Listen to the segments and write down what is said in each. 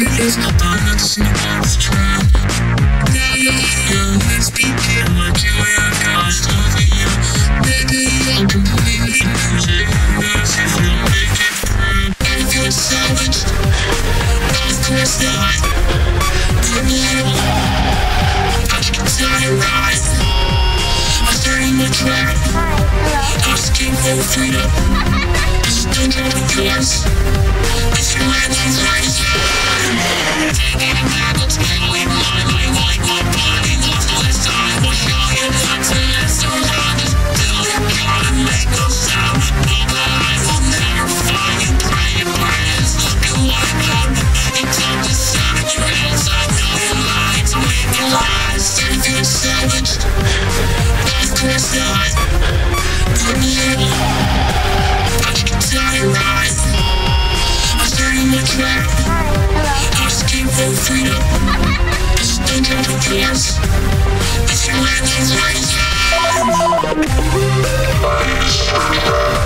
Because I'm not the snowboard's trap. Let's begin like you and I started you. Maybe I'll completely lose it. Unless if you make it through. If you're salvaged, of course not. Put me in. I can tell you right. I'm starting the trap. I'm scared for freedom. Just don't drop the course. If you let me rise. Taking a back, let's get away from I like my body. Lost all this time. What shall you do to this? So long as still you gotta make no sound. Know that I will never find you. Pray your prayers. Looking like I'm making time to sound your hands. I know you're lying to make me rise. If you're salvaged, of course not. Put me in. I can tell you right. I'm starting the trap. I'm scared for freedom. Just don't drop the course. If you let me rise. My name is Coasterfan312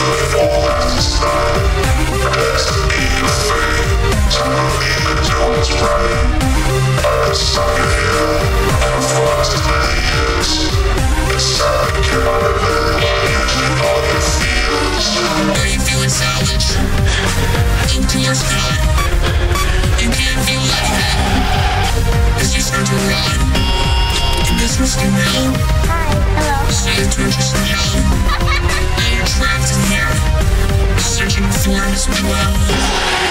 and Clinton Sargent. I've been stuck in here for as many years. It's sad, can I live using all your fears? Are you feeling salvaged? Of course not. You can't feel anything. As you start to run, and this was the real. Safe torches in hell. Now you're trapped in here, searching for his well.